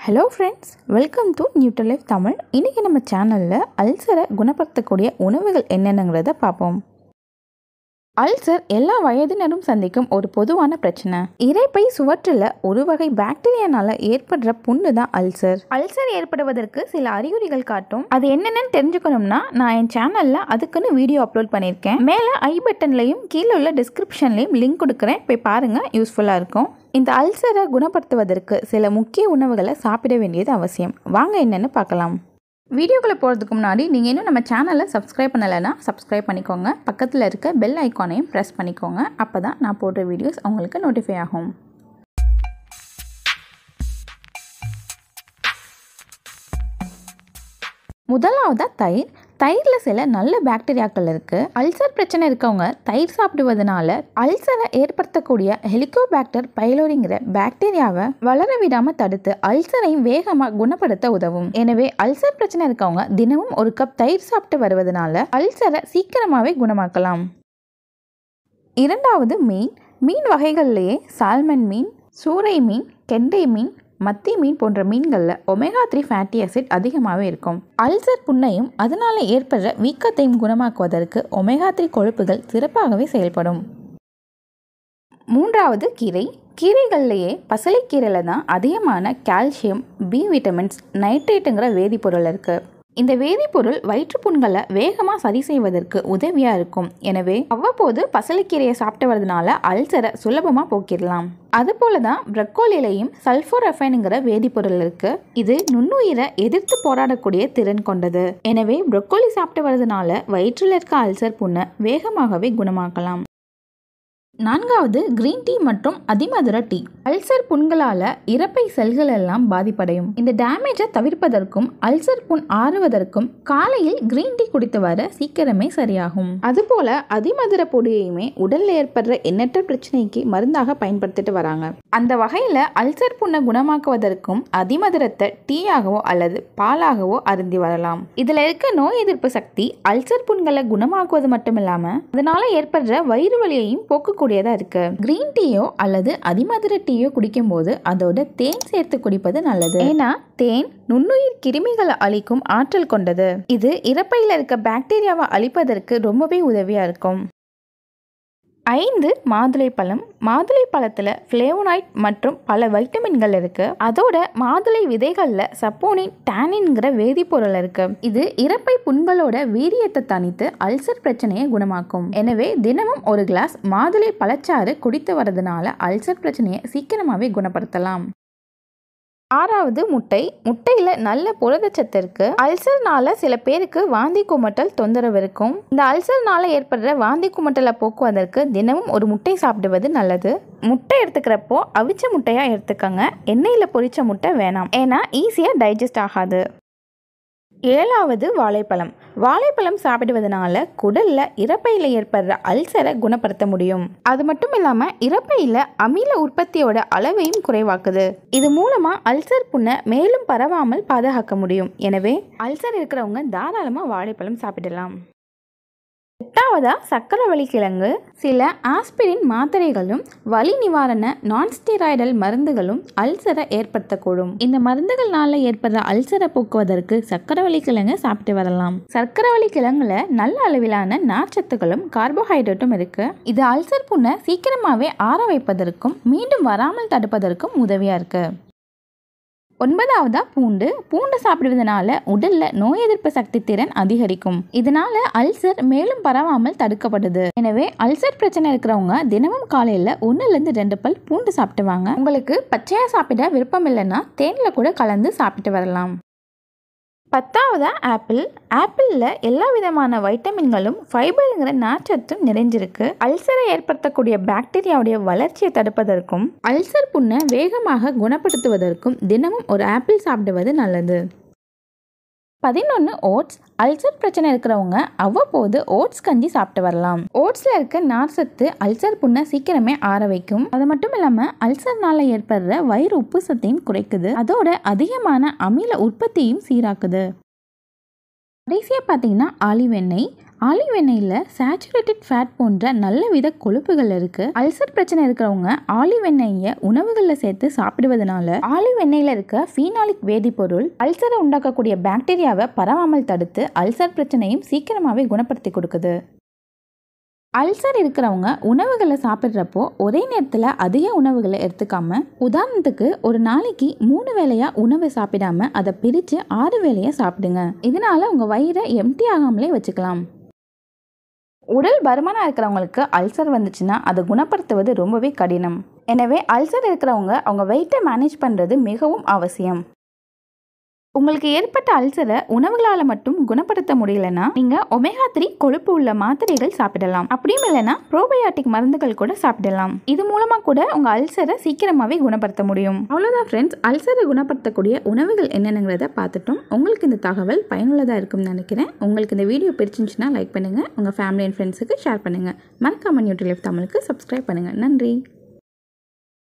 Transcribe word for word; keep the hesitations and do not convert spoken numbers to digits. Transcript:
Hello friends, welcome to Neutralife Tamil. இன்றைக்கி நம்ம சேனலில் அல்சரை குணப்படுத்தக்கூடிய உணவுகள் என்னென்னங்கிறத பார்ப்போம். அல்சர் எல்லா வயதினரும் சந்திக்கும் ஒரு பொதுவான பிரச்சனை. இரைப்பை சுவற்றில் ஒரு வகை பாக்டீரியானால ஏற்படுற புண்ணு தான் அல்சர். அல்சர் ஏற்படுவதற்கு சில அறிகுறிகள் காட்டும். அது என்னென்னு தெரிஞ்சுக்கணும்னா நான் என் சேனலில் அதுக்குன்னு வீடியோ அப்லோட் பண்ணியிருக்கேன். மேலே ஐ பட்டன்லையும் கீழே உள்ள டிஸ்கிரிப்ஷன்லையும் லிங்க் கொடுக்குறேன், போய் பாருங்கள், யூஸ்ஃபுல்லாக இருக்கும். இந்த அல்சரை குணப்படுத்துவதற்கு சில முக்கிய உணவுகளை சாப்பிட வேண்டியது அவசியம். வாங்க என்னென்னு பார்க்கலாம். வீடியோக்குள்ளே போகிறதுக்கு முன்னாடி நீங்கள் இன்னும் நம்ம சேனலை சப்ஸ்கிரைப் பண்ணலைன்னா சப்ஸ்கிரைப் பண்ணிக்கோங்க. பக்கத்தில் இருக்க பெல் ஐக்கானையும் ப்ரெஸ் பண்ணிக்கோங்க. அப்போ தான் நான் போடுற வீடியோஸ் உங்களுக்கு நோட்டிஃபை ஆகும். முதலாவதாக தயிர். தயிரில் சில நல்ல பாக்டீரியாக்கள் இருக்குது. அல்சர் பிரச்சனை இருக்கவங்க தயிர் சாப்பிடுவதனால அல்சரை ஏற்படுத்தக்கூடிய ஹெலிகோபாக்டர் பைலோரிங்கிற பாக்டீரியாவை வளர விடாமல் தடுத்து அல்சரையும் வேகமாக குணப்படுத்த உதவும். எனவே அல்சர் பிரச்சனை இருக்கவங்க தினமும் ஒரு கப் தயிர் சாப்பிட்டு வருவதனால அல்சரை சீக்கிரமாகவே குணமாக்கலாம். இரண்டாவது மீன். மீன் வகைகள்லேயே சால்மன் மீன், சூறை மீன், கெண்டை மீன், மத்தி மீன் போன்ற மீன்களில் ஒமேகா த்ரீ ஃபேட்டி ஆசிட் அதிகமாகவே இருக்கும். அல்சர் புண்ணையும் அதனால் ஏற்படுற வீக்கத்தையும் குணமாக்குவதற்கு ஒமேகா த்ரீ கொழுப்புகள் சிறப்பாகவே செயல்படும். மூன்றாவது கீரை. கீரைகள்லேயே பசலைக்கீரையில் தான் அதிகமான கால்சியம், பி விட்டமின்ஸ், நைட்ரேட்டுங்கிற வேதிப்பொருள் இருக்குது. இந்த வேதிப்பொருள் வயிற்றுப்புண்களை வேகமாக சரி செய்வதற்கு உதவியாக இருக்கும். எனவே அவ்வப்போது பசலைக்கீரையை சாப்பிட்டு வரதுனால அல்சரை சுலபமாக போக்கிடலாம். அதுபோல தான் ப்ரக்கோலிலையும் சல்ஃபோரஃபைனுங்கிற வேதிப்பொருள் இருக்குது. இது நுண்ணுயிரை எதிர்த்து போராடக்கூடிய திறன் கொண்டது. எனவே ப்ரக்கோலி சாப்பிட்டு வரதுனால வயிற்றில் இருக்க அல்சர் புண்ணை வேகமாகவே குணமாக்கலாம். நான்காவது கிரீன் டீ மற்றும் அதிமதுர டீ. அல்சர் புண்களால் இரைப்பை செல்கள் எல்லாம் பாதிப்படையும். இந்த டேமேஜை தவிர்ப்பதற்கும் அல்சர் புண் ஆறுவதற்கும் காலையில் கிரீன் டீ குடித்து வர சீக்கிரமே சரியாகும். அதுபோல அதிமதுர பொடியையுமே உடலில் ஏற்படுற எண்ணற்ற பிரச்சனைக்கு மருந்தாக பயன்படுத்திட்டு வராங்க. அந்த வகையில் அல்சர் புண்ணை குணமாக்குவதற்கும் அதிமதுரத்தை டீயாகவோ அல்லது பாலாகவோ அருந்தி வரலாம். இதில் இருக்க நோய் எதிர்ப்பு சக்தி அல்சர் புண்களை குணமாக்குவது மட்டும் இல்லாமல் அதனால ஏற்படுற வயிறு வலியையும் போக்கு கூடியதா இருக்கு. கிரீன் டீயோ அல்லது அதிமதுர டீயோ குடிக்கும் போது அதோட தேன் சேர்த்து குடிப்பது நல்லது. ஏன்னா தேன் நுண்ணுயிர் கிருமிகளை அழிக்கும் ஆற்றல் கொண்டது. இது இரைப்பையில் இருக்க பாக்டீரியாவை அழிப்பதற்கு ரொம்பவே உதவியா இருக்கும். ஐந்து மாதுளை பழம். மாதுளை பழத்தில் ஃப்ளேவோனாய்ட் மற்றும் பல வைட்டமின்கள் இருக்கு. அதோட மாதுளை விதைகளில் சப்போனின், டானின்ங்கிற வேதிப்பொருள் இருக்கு. இது இரைப்பை புண்களோட வீரியத்தை தணித்து அல்சர் பிரச்சனையை குணமாக்கும். எனவே தினமும் ஒரு கிளாஸ் மாதுளை பழச்சாறு குடித்து வரதுனால அல்சர் பிரச்சனையை சீக்கிரமாகவே குணப்படுத்தலாம். ஆறாவது முட்டை. முட்டையில் நல்ல புரதச்சத்து இருக்கு. அல்சர்னால சில பேருக்கு வாந்தி குமட்டல் தொந்தரவு இருக்கும். இந்த அல்சர்னால ஏற்படுற வாந்தி குமட்டலை போக்குவதற்கு தினமும் ஒரு முட்டை சாப்பிடுவது நல்லது. முட்டை எடுத்துக்கிறப்போ அவிச்ச முட்டையா எடுத்துக்கங்க. எண்ணெயில் பொரிச்ச முட்டை வேணாம், ஏன்னா ஈஸியாக டைஜஸ்ட் ஆகாது. ஏழாவது வாழைப்பழம். வாழைப்பழம் சாப்பிடுவதனால குடல்ல இரைப்பையில் ஏற்படுற அல்சரை குணப்படுத்த முடியும். அது மட்டும் இல்லாம இரைப்பையில அமில உற்பத்தியோட அளவையும் குறைவாக்குது. இது மூலமா அல்சர் புண்ணை மேலும் பரவாமல் பாதுகாக்க முடியும். எனவே அல்சர் இருக்கிறவங்க தாராளமா வாழைப்பழம் சாப்பிடலாம். எட்டாவதா சக்கரவள்ளி கிழங்கு. சில ஆஸ்பிரின் மாத்திரைகளும் வலி நிவாரண நான்ஸ்டீராய்டல் மருந்துகளும் அல்சரை ஏற்படுத்தக்கூடும். இந்த மருந்துகள்னால ஏற்படுற அல்சரை போக்குவதற்கு சக்கரவள்ளி கிழங்கு சாப்பிட்டு வரலாம். சக்கரவள்ளி கிழங்குல நல்ல அளவிலான நார்ச்சத்துகளும் கார்போஹைட்ரேட்டும் இருக்கு. இது அல்சர் புண்ணை சீக்கிரமாவே ஆற வைப்பதற்கும் மீண்டும் வராமல் தடுப்பதற்கும் உதவியா இருக்கு. ஒன்பதாவதா பூண்டு. பூண்டு சாப்பிடுவதனால உடல்ல நோய் எதிர்ப்பு சக்தி திறன் அதிகரிக்கும். இதனால அல்சர் மேலும் பரவாமல் தடுக்கப்படுது. எனவே அல்சர் பிரச்சனை இருக்கிறவங்க தினமும் காலையில ஒன்னுல இருந்து ரெண்டு பல் பூண்டு சாப்பிட்டுவாங்க. உங்களுக்கு பச்சையா சாப்பிட விருப்பம் இல்லைன்னா தேன்ல கூட கலந்து சாப்பிட்டு வரலாம். பத்தாவதா ஆப்பிள். ஆப்பிளில் எல்லா விதமான வைட்டமின்களும் ஃபைபருங்கிற நார்ச்சத்தும் நிறைஞ்சிருக்கு. அல்சரை ஏற்படுத்தக்கூடிய பாக்டீரியாவுடைய வளர்ச்சியை தடுப்பதற்கும் அல்சர் புண்ணை வேகமாக குணப்படுத்துவதற்கும் தினமும் ஒரு ஆப்பிள் சாப்பிடுவது நல்லது. பதினொன்று ஓட்ஸ். அல்சர் பிரச்சனை இருக்கிறவங்க அவ்வப்போது ஓட்ஸ் கஞ்சி சாப்பிட்டு வரலாம். ஓட்ஸில் இருக்க நார்சத்து அல்சர் புண்ணை சீக்கிரமே ஆற வைக்கும். அது மட்டும் இல்லாமல் அல்சர்னால ஏற்படுற வயிறு உப்பு சத்தையும் குறைக்குது. அதோட அதிகமான அமில உற்பத்தியும் சீராக்குது. கடைசியாக பார்த்தீங்கன்னா ஆலிவ் எண்ணெய். ஆலிவ் எண்ணெயில் சேச்சுரேட்டட் ஃபேட் போன்ற நல்ல வித கொழுப்புகள் இருக்கு. அல்சர் பிரச்சனை இருக்கிறவங்க ஆலிவ் எண்ணெயை உணவுகளில் சேர்த்து சாப்பிடுவதனால ஆலிவ் எண்ணெயில் இருக்க ஃபீனாலிக் வேதிப்பொருள் அல்சரை உண்டாக்கக்கூடிய பாக்டீரியாவை பரவாமல் தடுத்து அல்சர் பிரச்சனையும் சீக்கிரமாகவே குணப்படுத்தி கொடுக்குது. அல்சர் இருக்கிறவங்க உணவுகளை சாப்பிட்றப்போ ஒரே நேரத்தில் அதிக உணவுகளை எடுத்துக்காம, உதாரணத்துக்கு ஒரு நாளைக்கு மூணு வேளையா உணவு சாப்பிடாம அதை பிரித்து ஆறு வேளையா சாப்பிடுங்க. இதனால உங்க வயிறை எம்டி ஆகாமலே வச்சுக்கலாம். உடல் பருமனாக இருக்கிறவங்களுக்கு அல்சர் வந்துச்சுன்னா அதை குணப்படுத்துவது ரொம்பவே கடினம். எனவே அல்சர் இருக்கிறவங்க அவங்க வெயிட்டை மேனேஜ் பண்ணுறது மிகவும் அவசியம். உங்களுக்கு ஏற்பட்ட அல்சரை உணவுகளால் மட்டும் குணப்படுத்த முடியலன்னா நீங்க ஒமேகா த்ரீ கொழுப்பு உள்ள மாத்திரைகள் சாப்பிடலாம். அப்படியும் இல்லைன்னா ப்ரோபயாட்டிக் மருந்துகள் கூட சாப்பிடலாம். இது மூலமா கூட உங்க அல்சரை சீக்கிரமாவே குணப்படுத்த முடியும். அவ்வளோதான் ஃப்ரெண்ட்ஸ், அல்சரை குணப்படுத்தக்கூடிய உணவுகள் என்னென்னங்கிறத பார்த்துட்டோம். உங்களுக்கு இந்த தகவல் பயனுள்ளதாக இருக்கும்னு நினைக்கிறேன். உங்களுக்கு இந்த வீடியோ பிடிச்சிருந்துச்சுன்னா லைக் பண்ணுங்க, உங்க ஃபேமிலி அண்ட் ஃப்ரெண்ட்ஸுக்கு ஷேர் பண்ணுங்க. மறக்காம நியூட்ரிலைஃப் தமிழுக்கு சப்ஸ்கிரைப் பண்ணுங்க. நன்றி.